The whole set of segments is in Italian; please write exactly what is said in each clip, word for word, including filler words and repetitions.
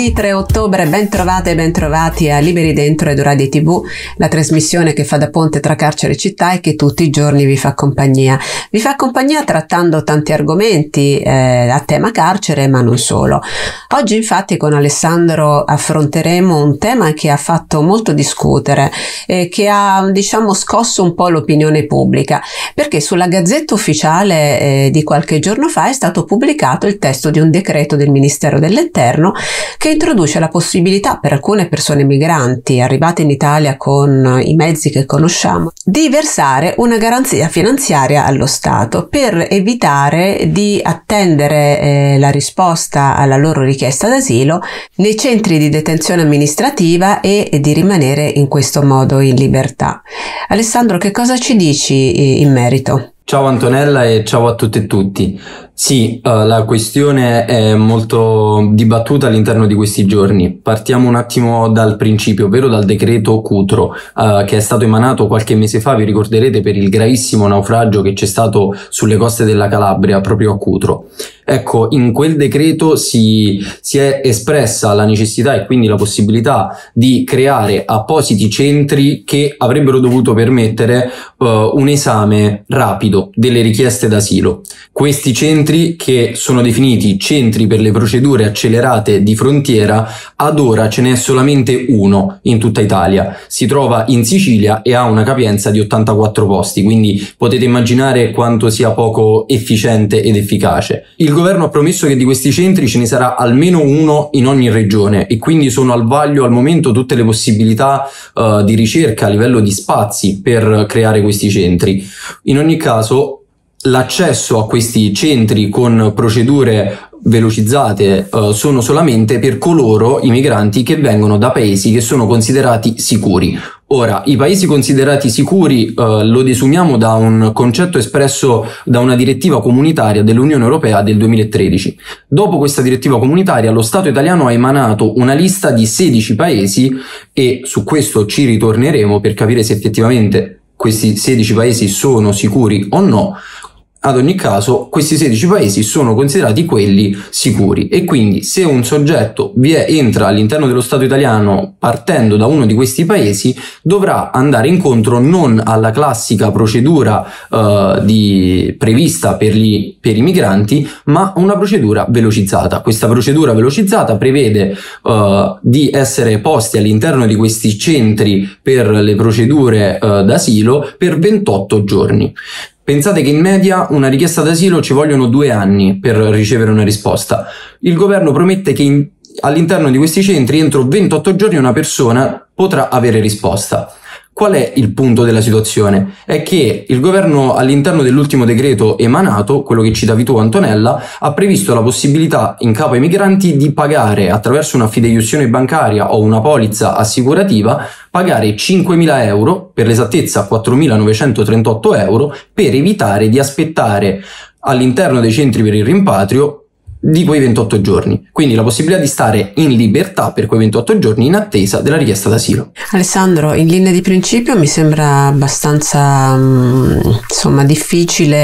Venerdì tre ottobre, ben trovate e ben trovati a Liberi Dentro ed Ora di tivù, la trasmissione che fa da ponte tra carcere e città e che tutti i giorni vi fa compagnia. Vi fa compagnia trattando tanti argomenti eh, a tema carcere, ma non solo. Oggi infatti con Alessandro affronteremo un tema che ha fatto molto discutere e che ha, diciamo, scosso un po' l'opinione pubblica, perché sulla Gazzetta Ufficiale eh, di qualche giorno fa è stato pubblicato il testo di un decreto del Ministero dell'Interno che introduce la possibilità per alcune persone migranti arrivate in Italia con i mezzi che conosciamo di versare una garanzia finanziaria allo Stato per evitare di attendere eh, la risposta alla loro richiesta d'asilo nei centri di detenzione amministrativa e, e di rimanere in questo modo in libertà. Alessandro, che cosa ci dici in merito? Ciao Antonella e ciao a tutte e tutti. Sì, uh, la questione è molto dibattuta all'interno di questi giorni. Partiamo un attimo dal principio, ovvero dal decreto Cutro, uh, che è stato emanato qualche mese fa, vi ricorderete, per il gravissimo naufragio che c'è stato sulle coste della Calabria, proprio a Cutro. Ecco, in quel decreto si, si è espressa la necessità e quindi la possibilità di creare appositi centri che avrebbero dovuto permettere uh, un esame rapido delle richieste d'asilo. Questi centri, che sono definiti centri per le procedure accelerate di frontiera, ad ora ce n'è solamente uno in tutta Italia. Si trova in Sicilia e ha una capienza di ottantaquattro posti, quindi potete immaginare quanto sia poco efficiente ed efficace. Il governo ha promesso che di questi centri ce ne sarà almeno uno in ogni regione e quindi sono al vaglio al momento tutte le possibilità uh, di ricerca a livello di spazi per creare questi centri. In ogni caso, l'accesso a questi centri con procedure velocizzate uh, sono solamente per coloro, i migranti, che vengono da paesi che sono considerati sicuri. Ora, i paesi considerati sicuri uh, lo desumiamo da un concetto espresso da una direttiva comunitaria dell'Unione Europea del duemilatredici. Dopo questa direttiva comunitaria, lo Stato italiano ha emanato una lista di sedici paesi e su questo ci ritorneremo per capire se effettivamente questi sedici paesi sono sicuri o no. Ad ogni caso, questi sedici paesi sono considerati quelli sicuri e quindi se un soggetto vi è, entra all'interno dello Stato italiano partendo da uno di questi paesi, dovrà andare incontro non alla classica procedura uh, di, prevista per, gli, per i migranti, ma una procedura velocizzata. Questa procedura velocizzata prevede uh, di essere posti all'interno di questi centri per le procedure uh, d'asilo per ventotto giorni. Pensate che in media una richiesta d'asilo ci vogliono due anni per ricevere una risposta. Il governo promette che all'interno di questi centri entro ventotto giorni una persona potrà avere risposta. Qual è il punto della situazione? È che il governo all'interno dell'ultimo decreto emanato, quello che citavi tu Antonella, ha previsto la possibilità in capo ai migranti di pagare attraverso una fideiussione bancaria o una polizza assicurativa, pagare cinquemila euro, per l'esattezza quattromilanovecentotrentotto euro, per evitare di aspettare all'interno dei centri per il rimpatrio di quei ventotto giorni, quindi la possibilità di stare in libertà per quei ventotto giorni in attesa della richiesta d'asilo. Alessandro, in linea di principio mi sembra abbastanza insomma difficile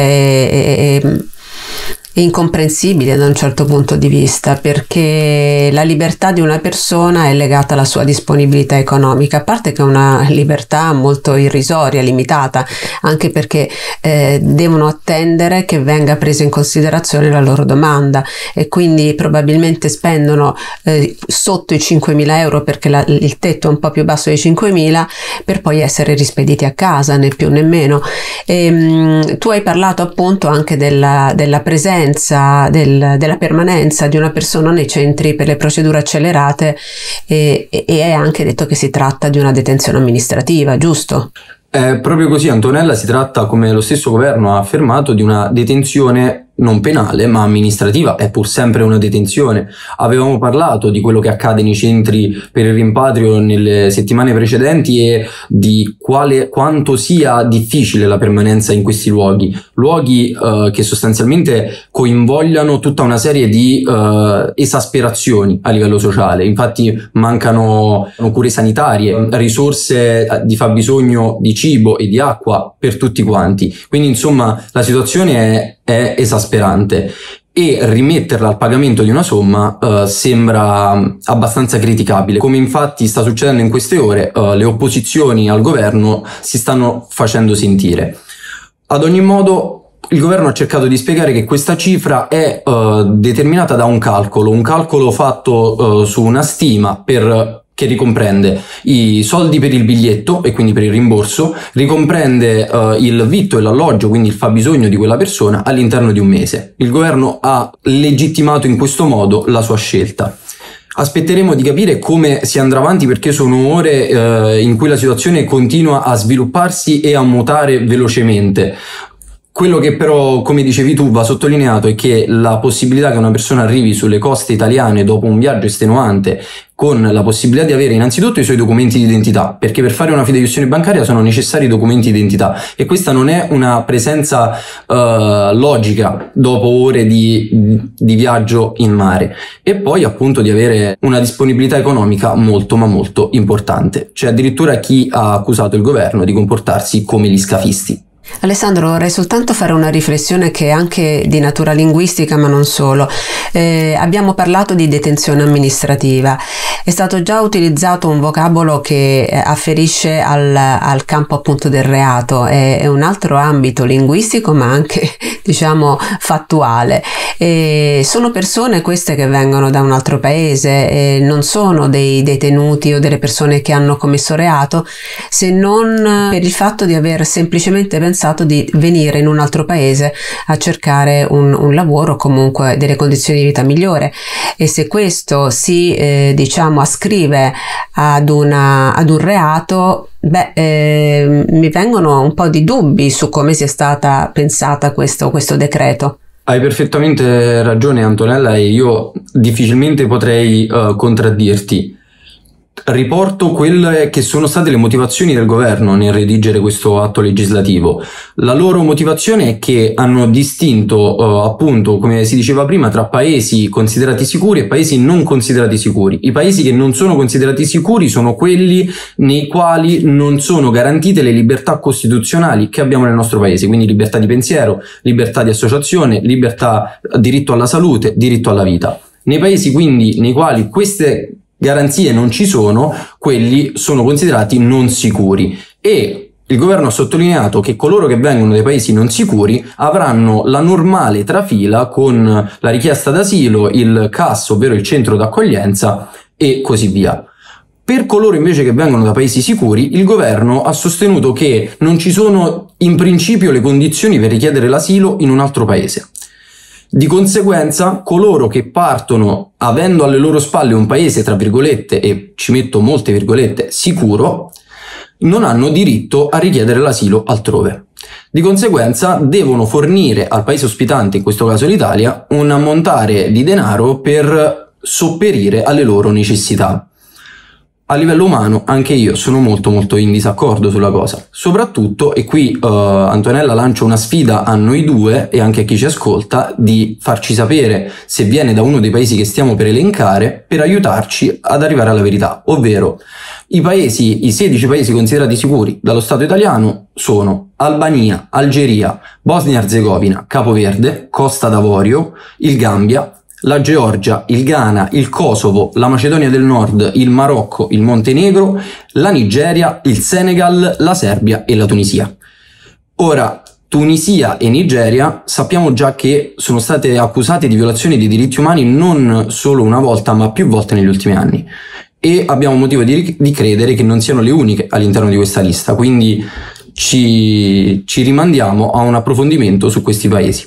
e, e incomprensibile da un certo punto di vista, perché la libertà di una persona è legata alla sua disponibilità economica, a parte che è una libertà molto irrisoria, limitata, anche perché eh, devono attendere che venga presa in considerazione la loro domanda e quindi probabilmente spendono eh, sotto i cinquemila euro, perché la, il tetto è un po' più basso dei cinquemila, per poi essere rispediti a casa, né più né meno. E, mh, tu hai parlato appunto anche della, della presenza Del, della permanenza di una persona nei centri per le procedure accelerate e, e hai anche detto che si tratta di una detenzione amministrativa, giusto? È proprio così Antonella, si tratta, come lo stesso governo ha affermato, di una detenzione non penale ma amministrativa, è pur sempre una detenzione. Avevamo parlato di quello che accade nei centri per il rimpatrio nelle settimane precedenti e di quale, quanto sia difficile la permanenza in questi luoghi, luoghi eh, che sostanzialmente coinvogliano tutta una serie di eh, esasperazioni a livello sociale. Infatti mancano cure sanitarie, risorse di fabbisogno di cibo e di acqua per tutti quanti, quindi insomma la situazione è è esasperante e rimetterla al pagamento di una somma uh, sembra abbastanza criticabile, come infatti sta succedendo in queste ore. Uh, le opposizioni al governo si stanno facendo sentire. Ad ogni modo, il governo ha cercato di spiegare che questa cifra è uh, determinata da un calcolo, un calcolo fatto uh, su una stima per che ricomprende i soldi per il biglietto e quindi per il rimborso, ricomprende uh, il vitto e l'alloggio, quindi il fabbisogno di quella persona all'interno di un mese. Il governo ha legittimato in questo modo la sua scelta. Aspetteremo di capire come si andrà avanti, perché sono ore eh, in cui la situazione continua a svilupparsi e a mutare velocemente. Quello che però, come dicevi tu, va sottolineato è che la possibilità che una persona arrivi sulle coste italiane dopo un viaggio estenuante, con la possibilità di avere innanzitutto i suoi documenti di identità, perché per fare una fideiussione bancaria sono necessari i documenti di identità, e questa non è una presenza uh, logica dopo ore di, di viaggio in mare, e poi appunto di avere una disponibilità economica molto ma molto importante. C'è addirittura chi ha accusato il governo di comportarsi come gli scafisti. Alessandro, vorrei soltanto fare una riflessione che è anche di natura linguistica, ma non solo. Eh, abbiamo parlato di detenzione amministrativa. È stato già utilizzato un vocabolo che afferisce al, al campo appunto del reato, è, è un altro ambito linguistico ma anche diciamo fattuale. E sono persone queste che vengono da un altro paese, e non sono dei detenuti o delle persone che hanno commesso reato, se non per il fatto di aver semplicemente pensato di venire in un altro paese a cercare un, un lavoro o comunque delle condizioni di vita migliore. E se questo si eh, diciamo ascrive ad, una, ad un reato, beh, eh, mi vengono un po' di dubbi su come sia stata pensata questo, questo decreto. Hai perfettamente ragione, Antonella, e io difficilmente potrei uh, contraddirti. Riporto quelle che sono state le motivazioni del governo nel redigere questo atto legislativo. La loro motivazione è che hanno distinto uh, appunto, come si diceva prima, tra paesi considerati sicuri e paesi non considerati sicuri. I paesi che non sono considerati sicuri sono quelli nei quali non sono garantite le libertà costituzionali che abbiamo nel nostro paese, quindi libertà di pensiero, libertà di associazione, libertà, diritto alla salute, diritto alla vita. Nei paesi quindi nei quali queste garanzie non ci sono, quelli sono considerati non sicuri, e il governo ha sottolineato che coloro che vengono dai paesi non sicuri avranno la normale trafila con la richiesta d'asilo, il C A S, ovvero il centro d'accoglienza, e così via. Per coloro invece che vengono da paesi sicuri, il governo ha sostenuto che non ci sono in principio le condizioni per richiedere l'asilo in un altro paese. Di conseguenza, coloro che partono avendo alle loro spalle un paese, tra virgolette, e ci metto molte virgolette, sicuro, non hanno diritto a richiedere l'asilo altrove. Di conseguenza devono fornire al paese ospitante, in questo caso l'Italia, un ammontare di denaro per sopperire alle loro necessità. A livello umano anche io sono molto molto in disaccordo sulla cosa, soprattutto, e qui uh, Antonella lancia una sfida a noi due e anche a chi ci ascolta, di farci sapere se viene da uno dei paesi che stiamo per elencare, per aiutarci ad arrivare alla verità, ovvero i paesi, i sedici paesi considerati sicuri dallo Stato italiano sono Albania, Algeria, Bosnia-Herzegovina, Capo Verde, Costa d'Avorio, il Gambia, la Georgia, il Ghana, il Kosovo, la Macedonia del Nord, il Marocco, il Montenegro, la Nigeria, il Senegal, la Serbia e la Tunisia. Ora, Tunisia e Nigeria sappiamo già che sono state accusate di violazioni dei diritti umani non solo una volta ma più volte negli ultimi anni, e abbiamo motivo di, di credere che non siano le uniche all'interno di questa lista, quindi ci, ci rimandiamo a un approfondimento su questi paesi.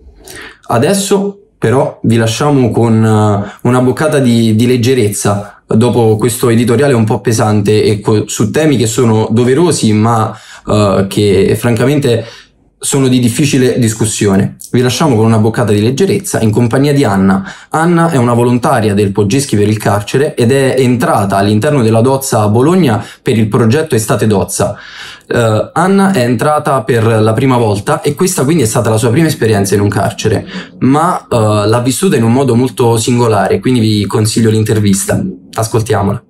Adesso però vi lasciamo con uh, una boccata di, di leggerezza dopo questo editoriale un po' pesante e su temi che sono doverosi ma uh, che francamente sono di difficile discussione. Vi lasciamo con una boccata di leggerezza in compagnia di Anna. Anna è una volontaria del Poggeschi per il carcere ed è entrata all'interno della Dozza a Bologna per il progetto Estate Dozza. Uh, Anna è entrata per la prima volta e questa quindi è stata la sua prima esperienza in un carcere, ma uh, l'ha vissuta in un modo molto singolare, quindi vi consiglio l'intervista. Ascoltiamola.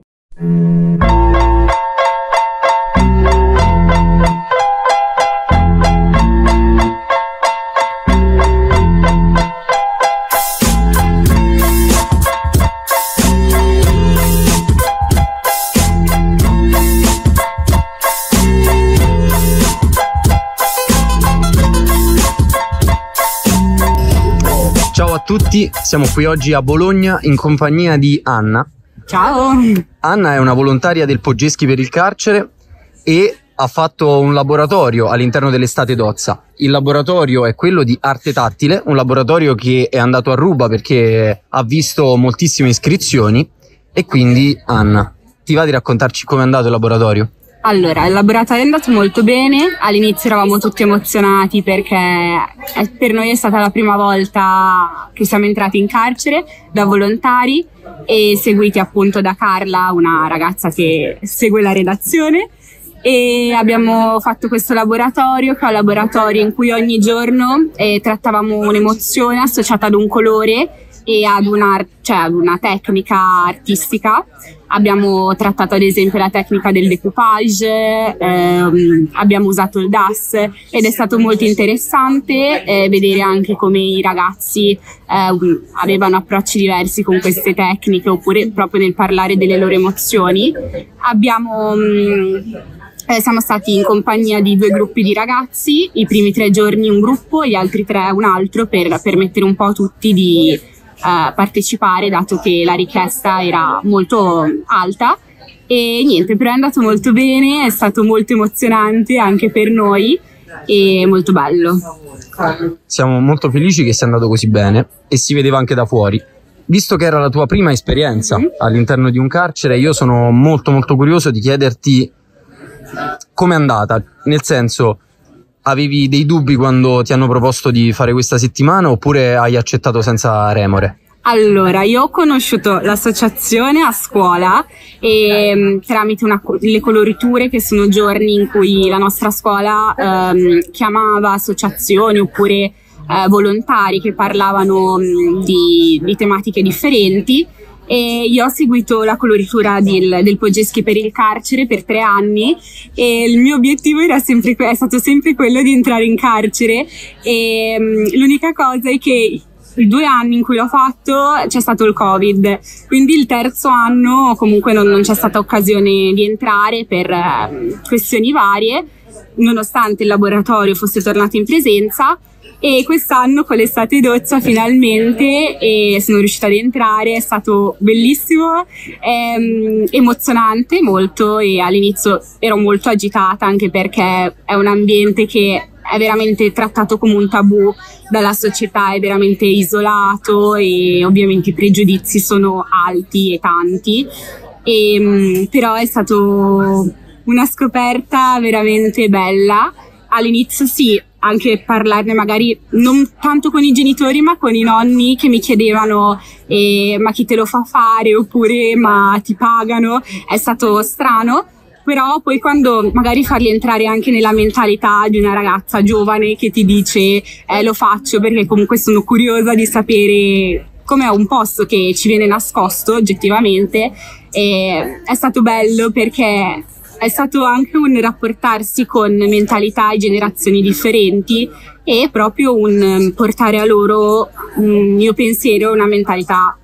tutti, siamo qui oggi a Bologna in compagnia di Anna. Ciao! Anna è una volontaria del Poggeschi per il carcere e ha fatto un laboratorio all'interno dell'Estate Dozza. Il laboratorio è quello di arte tattile, un laboratorio che è andato a ruba perché ha visto moltissime iscrizioni. E quindi, Anna, ti va di raccontarci com'è andato il laboratorio? Allora, il laboratorio è andato molto bene. All'inizio eravamo tutti emozionati perché per noi è stata la prima volta che siamo entrati in carcere da volontari e seguiti appunto da Carla, una ragazza che segue la redazione. E abbiamo fatto questo laboratorio, che è un laboratorio in cui ogni giorno eh, trattavamo un'emozione associata ad un colore e ad una, cioè ad una tecnica artistica. Abbiamo trattato ad esempio la tecnica del decoupage, ehm, abbiamo usato il D A S ed è stato molto interessante eh, vedere anche come i ragazzi eh, avevano approcci diversi con queste tecniche, oppure proprio nel parlare delle loro emozioni. Abbiamo... Mh, Eh, siamo stati in compagnia di due gruppi di ragazzi, i primi tre giorni un gruppo, gli altri tre un altro, per permettere un po' a tutti di eh, partecipare, dato che la richiesta era molto alta. E niente, però è andato molto bene, è stato molto emozionante anche per noi e molto bello. Siamo molto felici che sia andato così bene e si vedeva anche da fuori. Visto che era la tua prima esperienza mm-hmm. all'interno di un carcere, io sono molto molto curioso di chiederti com'è andata, nel senso, avevi dei dubbi quando ti hanno proposto di fare questa settimana oppure hai accettato senza remore? Allora, io ho conosciuto l'associazione a scuola e tramite una, le coloriture, che sono giorni in cui la nostra scuola ehm, chiamava associazioni oppure eh, volontari che parlavano mh, di, di tematiche differenti. E io ho seguito la coloritura del, del Poggeschi per il carcere per tre anni e il mio obiettivo era sempre, è stato sempre quello di entrare in carcere. E um, l'unica cosa è che i due anni in cui l'ho fatto c'è stato il Covid, quindi il terzo anno comunque non, non c'è stata occasione di entrare per uh, questioni varie, nonostante il laboratorio fosse tornato in presenza. E quest'anno con l'Estate Dozza finalmente e sono riuscita ad entrare, è stato bellissimo, ehm, emozionante molto, e all'inizio ero molto agitata anche perché è un ambiente che è veramente trattato come un tabù dalla società, è veramente isolato e ovviamente i pregiudizi sono alti e tanti, e, però è stato una scoperta veramente bella. All'inizio sì, anche parlarne magari non tanto con i genitori ma con i nonni che mi chiedevano eh, ma chi te lo fa fare, oppure ma ti pagano, è stato strano, però poi quando magari farli entrare anche nella mentalità di una ragazza giovane che ti dice eh, lo faccio perché comunque sono curiosa di sapere com'è un posto che ci viene nascosto oggettivamente, eh, è stato bello perché è stato anche un rapportarsi con mentalità e generazioni differenti e proprio un portare a loro un mio pensiero, una mentalità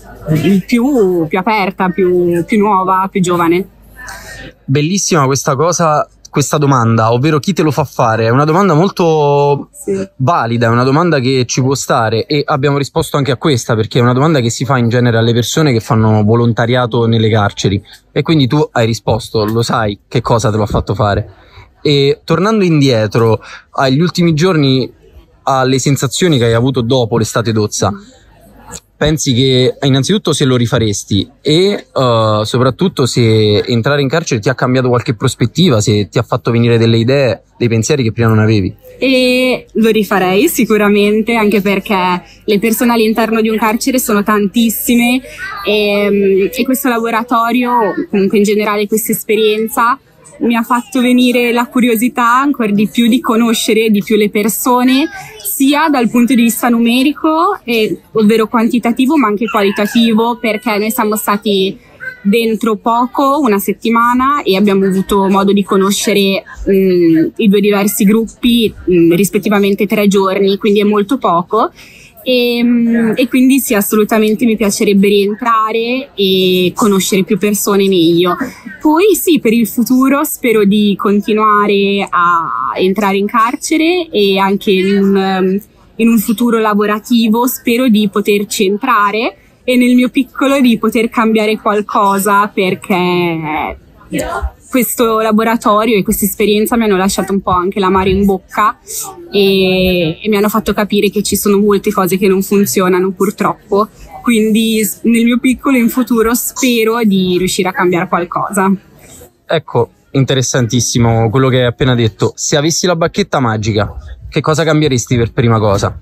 più, più aperta, più, più nuova, più giovane. Bellissima questa cosa, questa domanda, ovvero chi te lo fa fare, è una domanda molto sì. valida, è una domanda che ci può stare, e abbiamo risposto anche a questa perché è una domanda che si fa in genere alle persone che fanno volontariato nelle carceri, e quindi tu hai risposto, lo sai che cosa te lo ha fatto fare. E tornando indietro agli ultimi giorni, alle sensazioni che hai avuto dopo l'Estate Dozza, pensi che innanzitutto se lo rifaresti e uh, soprattutto se entrare in carcere ti ha cambiato qualche prospettiva, se ti ha fatto venire delle idee, dei pensieri che prima non avevi? E lo rifarei sicuramente, anche perché le persone all'interno di un carcere sono tantissime e, e questo laboratorio, comunque in generale questa esperienza, mi ha fatto venire la curiosità ancora di più di conoscere di più le persone, sia dal punto di vista numerico, eh, ovvero quantitativo, ma anche qualitativo, perché noi siamo stati dentro poco, una settimana, e abbiamo avuto modo di conoscere mh, i due diversi gruppi mh, rispettivamente tre giorni, quindi è molto poco. E, e quindi sì, assolutamente mi piacerebbe rientrare e conoscere più persone meglio. Poi sì, per il futuro spero di continuare a entrare in carcere e anche in un, in un futuro lavorativo spero di poterci entrare e nel mio piccolo di poter cambiare qualcosa, perché questo laboratorio e questa esperienza mi hanno lasciato un po' anche l'amaro in bocca e, e mi hanno fatto capire che ci sono molte cose che non funzionano purtroppo, quindi nel mio piccolo in futuro spero di riuscire a cambiare qualcosa. Ecco, interessantissimo quello che hai appena detto. Se avessi la bacchetta magica, che cosa cambieresti per prima cosa?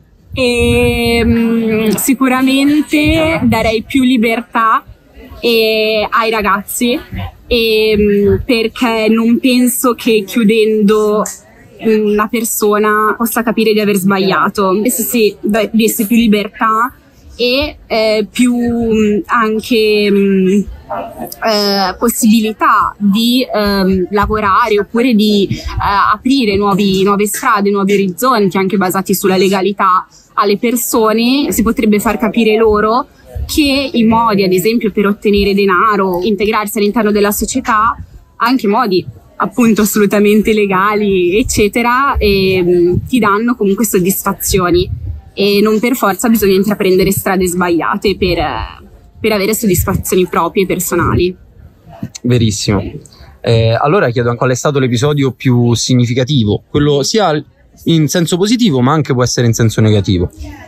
E, um, sicuramente darei più libertà e, ai ragazzi e, perché non penso che chiudendo una persona possa capire di aver sbagliato. Se si desse più libertà e eh, più anche mh, eh, possibilità di ehm, lavorare oppure di eh, aprire nuovi, nuove strade, nuovi orizzonti anche basati sulla legalità alle persone, si potrebbe far capire loro che i modi, ad esempio, per ottenere denaro, integrarsi all'interno della società, anche modi appunto assolutamente legali, eccetera, e, mh, ti danno comunque soddisfazioni e non per forza bisogna intraprendere strade sbagliate per, per avere soddisfazioni proprie e personali. Verissimo. Eh, allora chiedo qual è stato l'episodio più significativo, quello sia in senso positivo ma anche può essere in senso negativo.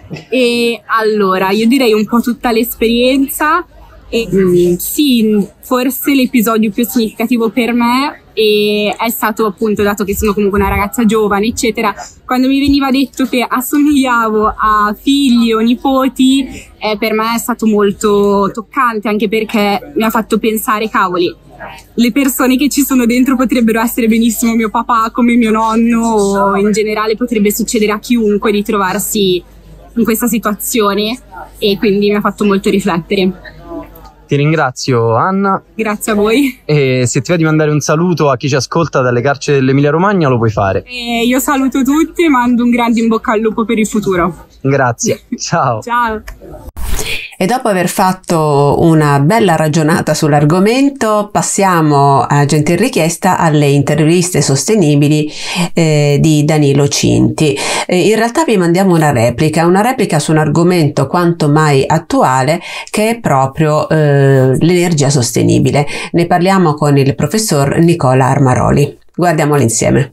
E allora io direi un po' tutta l'esperienza e mm, sì, forse l'episodio più significativo per me e è stato appunto, dato che sono comunque una ragazza giovane eccetera, quando mi veniva detto che assomigliavo a figli o nipoti, eh, per me è stato molto toccante, anche perché mi ha fatto pensare, cavoli, le persone che ci sono dentro potrebbero essere benissimo mio papà come mio nonno, o in generale potrebbe succedere a chiunque di trovarsi in questa situazione, e quindi mi ha fatto molto riflettere. Ti ringrazio, Anna. Grazie a voi. E se ti va di mandare un saluto a chi ci ascolta dalle carceri dell'Emilia Romagna lo puoi fare. E io saluto tutti e mando un grande in bocca al lupo per il futuro. Grazie, ciao. Ciao. E dopo aver fatto una bella ragionata sull'argomento, passiamo a gentil richiesta alle interviste sostenibili eh, di Danilo Cinti. Eh, in realtà vi mandiamo una replica, una replica su un argomento quanto mai attuale, che è proprio eh, l'energia sostenibile. Ne parliamo con il professor Nicola Armaroli. Guardiamolo insieme.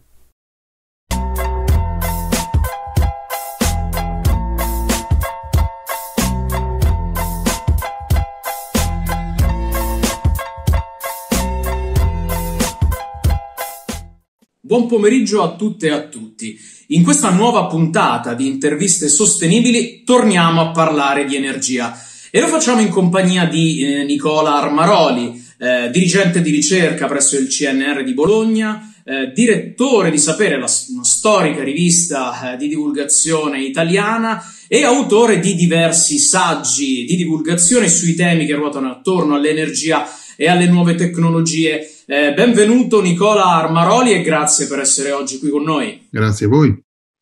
Buon pomeriggio a tutte e a tutti. In questa nuova puntata di interviste sostenibili torniamo a parlare di energia e lo facciamo in compagnia di eh, Nicola Armaroli, eh, dirigente di ricerca presso il C N R di Bologna, eh, direttore di Sapere, la, una storica rivista eh, di divulgazione italiana e autore di diversi saggi di divulgazione sui temi che ruotano attorno all'energia e alle nuove tecnologie. Eh, benvenuto Nicola Armaroli e grazie per essere oggi qui con noi. Grazie a voi.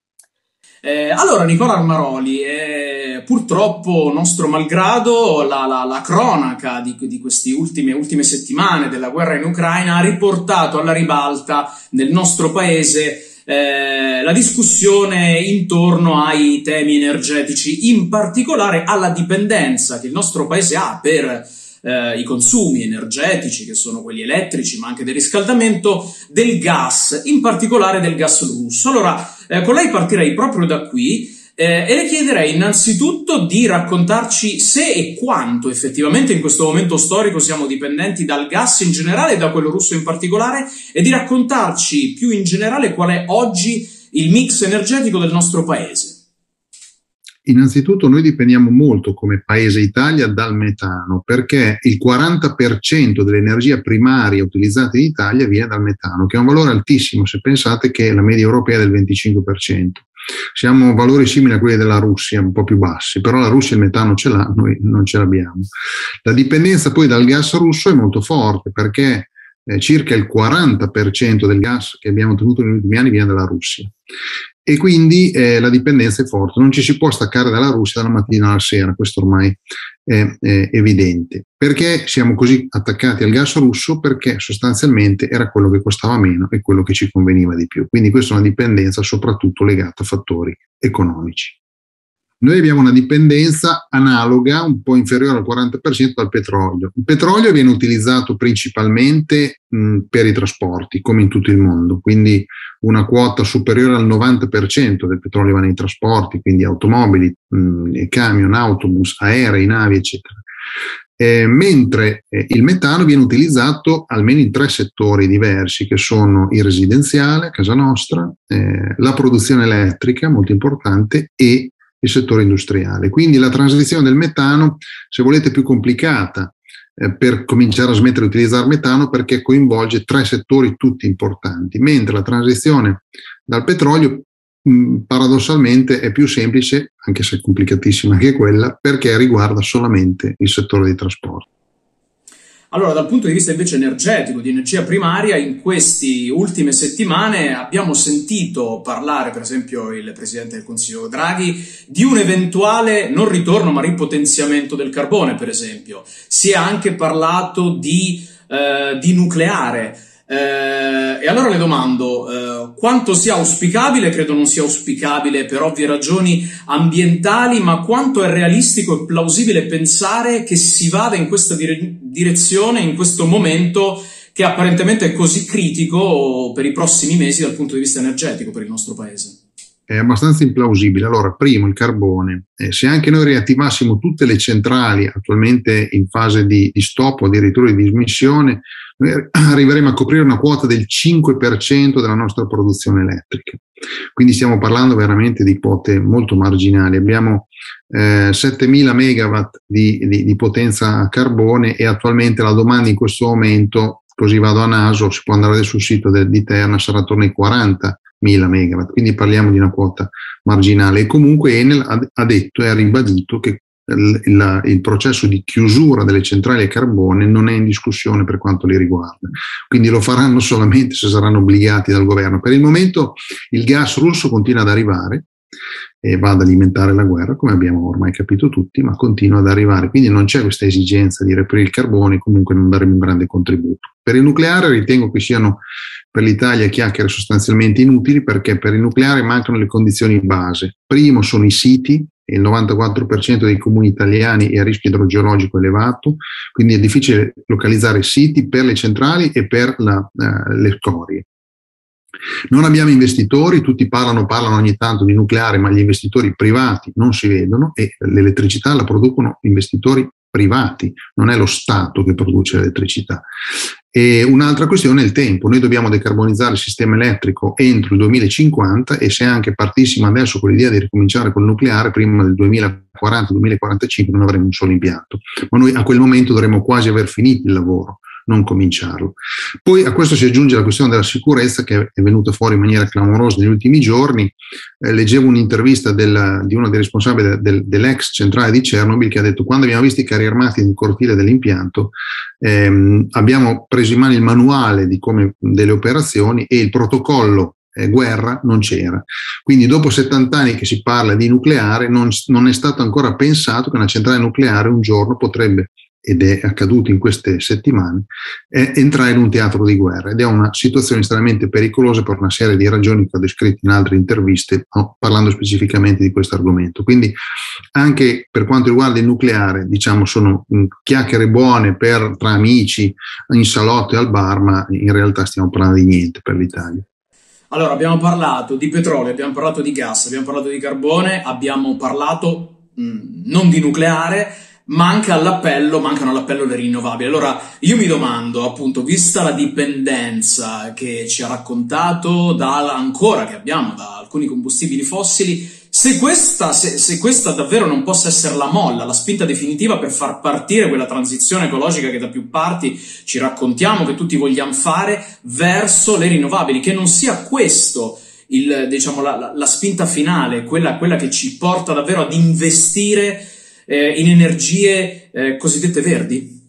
Eh, allora Nicola Armaroli, eh, purtroppo nostro malgrado la, la, la cronaca di, di queste ultime, ultime settimane della guerra in Ucraina ha riportato alla ribalta nel nostro paese eh, la discussione intorno ai temi energetici, in particolare alla dipendenza che il nostro paese ha per Eh, i consumi energetici, che sono quelli elettrici ma anche del riscaldamento, del gas, in particolare del gas russo. Allora eh, con lei partirei proprio da qui eh, e le chiederei innanzitutto di raccontarci se e quanto effettivamente in questo momento storico siamo dipendenti dal gas in generale e da quello russo in particolare, e di raccontarci più in generale qual è oggi il mix energetico del nostro paese. Innanzitutto noi dipendiamo molto come paese Italia dal metano, perché il quaranta per cento dell'energia primaria utilizzata in Italia viene dal metano, che è un valore altissimo se pensate che la media europea è del venticinque per cento. Siamo a valori simili a quelli della Russia, un po' più bassi, però la Russia il metano ce l'ha, noi non ce l'abbiamo. La dipendenza poi dal gas russo è molto forte, perché eh, circa il quaranta per cento del gas che abbiamo ottenuto negli ultimi anni viene dalla Russia. E quindi eh, la dipendenza è forte, non ci si può staccare dalla Russia dalla mattina alla sera, questo ormai è, è evidente. Perché siamo così attaccati al gas russo? Perché sostanzialmente era quello che costava meno e quello che ci conveniva di più. Quindi questa è una dipendenza soprattutto legata a fattori economici. Noi abbiamo una dipendenza analoga, un po' inferiore al quaranta per cento dal petrolio. Il petrolio viene utilizzato principalmente mh, per i trasporti, come in tutto il mondo, quindi una quota superiore al novanta per cento del petrolio va nei trasporti, quindi automobili, mh, camion, autobus, aerei, navi, eccetera. Eh, mentre eh, il metano viene utilizzato almeno in tre settori diversi, che sono il residenziale, a casa nostra, eh, la produzione elettrica, molto importante, e il settore industriale. Quindi la transizione del metano, se volete, è più complicata eh, per cominciare a smettere di utilizzare metano, perché coinvolge tre settori tutti importanti, mentre la transizione dal petrolio mh, paradossalmente è più semplice, anche se è complicatissima anche quella, perché riguarda solamente il settore dei trasporti. Allora, dal punto di vista invece energetico, di energia primaria, in queste ultime settimane abbiamo sentito parlare, per esempio il Presidente del Consiglio Draghi, di un eventuale non ritorno ma ripotenziamento del carbone, per esempio. Si è anche parlato di, eh, di nucleare. Eh, e allora le domando, eh, quanto sia auspicabile? Credo non sia auspicabile per ovvie ragioni ambientali, ma quanto è realistico e plausibile pensare che si vada in questa dire- direzione in questo momento che apparentemente è così critico per i prossimi mesi dal punto di vista energetico per il nostro paese? È abbastanza implausibile. Allora, primo, il carbone. Eh, se anche noi riattivassimo tutte le centrali attualmente in fase di, di stop o addirittura di dismissione, noi arriveremo a coprire una quota del cinque per cento della nostra produzione elettrica. Quindi stiamo parlando veramente di quote molto marginali. Abbiamo eh, settemila megawatt di, di, di potenza a carbone e attualmente la domanda in questo momento, così vado a naso, si può andare sul sito de, di Terna, sarà attorno ai quarantamila megawatt, quindi parliamo di una quota marginale. E comunque Enel ha, ha detto e ha ribadito che il, il, il processo di chiusura delle centrali a carbone non è in discussione per quanto li riguarda, quindi lo faranno solamente se saranno obbligati dal governo. Per il momento il gas russo continua ad arrivare e va ad alimentare la guerra, come abbiamo ormai capito tutti, ma continua ad arrivare, quindi non c'è questa esigenza di reperire il carbone, comunque non daremo un grande contributo. Per il nucleare ritengo che siano per l'Italia chiacchiere sostanzialmente inutili, perché per il nucleare mancano le condizioni base. Primo sono i siti, il novantaquattro per cento dei comuni italiani è a rischio idrogeologico elevato, quindi è difficile localizzare siti per le centrali e per la, uh, le scorie. Non abbiamo investitori, tutti parlano, parlano ogni tanto di nucleare, ma gli investitori privati non si vedono e l'elettricità la producono investitori privati, non è lo Stato che produce l'elettricità. E un'altra questione è il tempo. Noi dobbiamo decarbonizzare il sistema elettrico entro il duemilacinquanta e se anche partissimo adesso con l'idea di ricominciare col nucleare, prima del duemilaquaranta duemilaquarantacinque non avremo un solo impianto. Ma noi a quel momento dovremo quasi aver finito il lavoro, non cominciarlo. Poi a questo si aggiunge la questione della sicurezza, che è venuta fuori in maniera clamorosa negli ultimi giorni. Eh, leggevo un'intervista del, di uno dei responsabili del, dell'ex centrale di Chernobyl, che ha detto: quando abbiamo visto i carri armati nel cortile dell'impianto ehm, abbiamo preso in mano il manuale di come delle operazioni e il protocollo eh, guerra non c'era. Quindi dopo settanta anni che si parla di nucleare non, non è stato ancora pensato che una centrale nucleare un giorno potrebbe, ed è accaduto in queste settimane, è entrare in un teatro di guerra, ed è una situazione estremamente pericolosa per una serie di ragioni che ho descritto in altre interviste, no, parlando specificamente di questo argomento. Quindi anche per quanto riguarda il nucleare, diciamo, sono mh, chiacchiere buone per, tra amici in salotto e al bar, ma in realtà stiamo parlando di niente per l'Italia. Allora, abbiamo parlato di petrolio, abbiamo parlato di gas, abbiamo parlato di carbone, abbiamo parlato mh, non di nucleare. Manca all'appello, mancano all'appello le rinnovabili. Allora io mi domando, appunto, vista la dipendenza che ci ha raccontato da, ancora che abbiamo da alcuni combustibili fossili, se questa, se, se questa davvero non possa essere la molla, la spinta definitiva per far partire quella transizione ecologica che da più parti ci raccontiamo che tutti vogliamo fare verso le rinnovabili, che non sia questo il, diciamo, la, la, la spinta finale, quella, quella che ci porta davvero ad investire in energie eh, cosiddette verdi?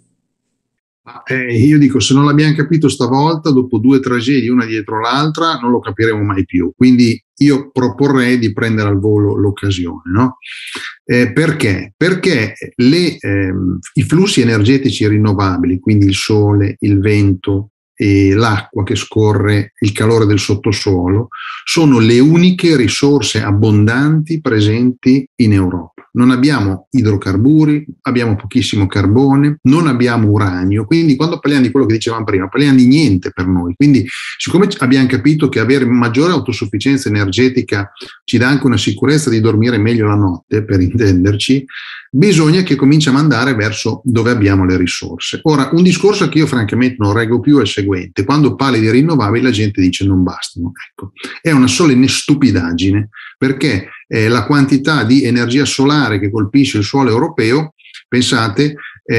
Eh, io dico, se non l'abbiamo capito stavolta, dopo due tragedie una dietro l'altra, non lo capiremo mai più. Quindi io proporrei di prendere al volo l'occasione, no? Eh, perché? Perché le, ehm, i flussi energetici rinnovabili, quindi il sole, il vento, e l'acqua che scorre, il calore del sottosuolo, sono le uniche risorse abbondanti presenti in Europa. Non abbiamo idrocarburi, abbiamo pochissimo carbone, non abbiamo uranio, quindi quando parliamo di quello che dicevamo prima, parliamo di niente per noi. Quindi siccome abbiamo capito che avere maggiore autosufficienza energetica ci dà anche una sicurezza di dormire meglio la notte, per intenderci, bisogna che cominciamo ad andare verso dove abbiamo le risorse. Ora, un discorso che io francamente non reggo più è il seguente: quando parli di rinnovabili la gente dice non bastano. Ecco, è una solenne stupidaggine, perché eh, la quantità di energia solare che colpisce il suolo europeo, pensate,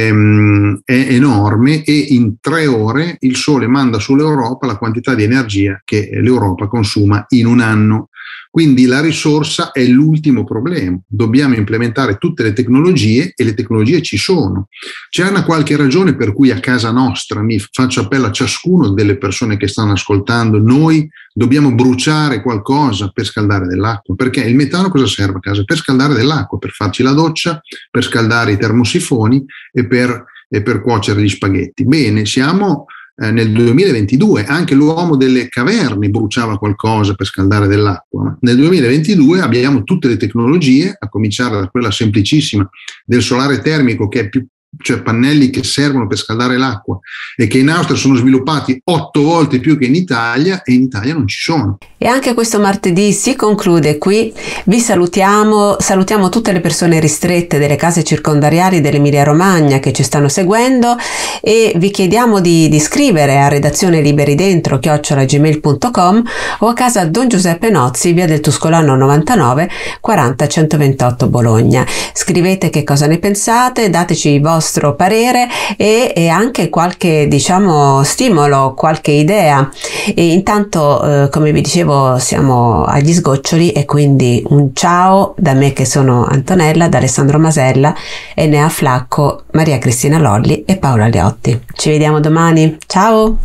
ehm, è enorme, e in tre ore il sole manda sull'Europa la quantità di energia che l'Europa consuma in un anno. Quindi la risorsa è l'ultimo problema. Dobbiamo implementare tutte le tecnologie, e le tecnologie ci sono. C'è una qualche ragione per cui a casa nostra, mi faccio appello a ciascuno delle persone che stanno ascoltando, noi dobbiamo bruciare qualcosa per scaldare dell'acqua? Perché il metano cosa serve a casa? Per scaldare dell'acqua, per farci la doccia, per scaldare i termosifoni e per, e per cuocere gli spaghetti. Bene, siamo Eh, nel duemilaventidue, anche l'uomo delle caverne bruciava qualcosa per scaldare dell'acqua. Nel duemilaventidue abbiamo tutte le tecnologie, a cominciare da quella semplicissima del solare termico, che è più, cioè pannelli che servono per scaldare l'acqua, e che in Austria sono sviluppati otto volte più che in Italia, e in Italia non ci sono. E anche questo martedì si conclude qui. Vi salutiamo, salutiamo tutte le persone ristrette delle case circondariali dell'Emilia Romagna che ci stanno seguendo, e vi chiediamo di, di scrivere a redazione liberi dentro chiocciola gmail punto com o a casa Don Giuseppe Nozzi, via del Tuscolano novantanove, quaranta centoventotto Bologna. Scrivete che cosa ne pensate, dateci i vostro parere e, e anche qualche, diciamo, stimolo, qualche idea. E intanto, eh, come vi dicevo, siamo agli sgoccioli, e quindi un ciao da me che sono Antonella, da Alessandro Masella, Enea Flacco, Maria Cristina Lolli e Paola Leotti. Ci vediamo domani, ciao!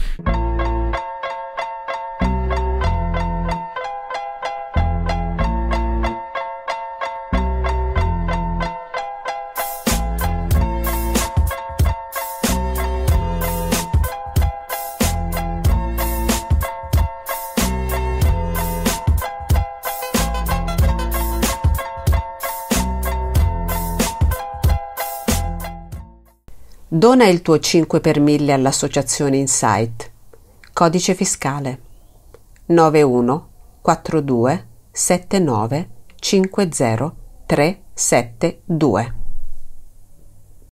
Dona il tuo cinque per mille all'Associazione Insight. Codice fiscale nove uno quattro due sette nove cinque zero tre sette due.